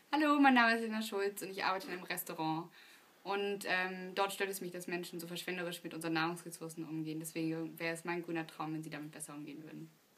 Hallo, mein Name ist Lena Schulz und ich arbeite in einem Restaurant. Und dort stört es mich, dass Menschen so verschwenderisch mit unseren Nahrungsressourcen umgehen. Deswegen wäre es mein grüner Traum, wenn sie damit besser umgehen würden.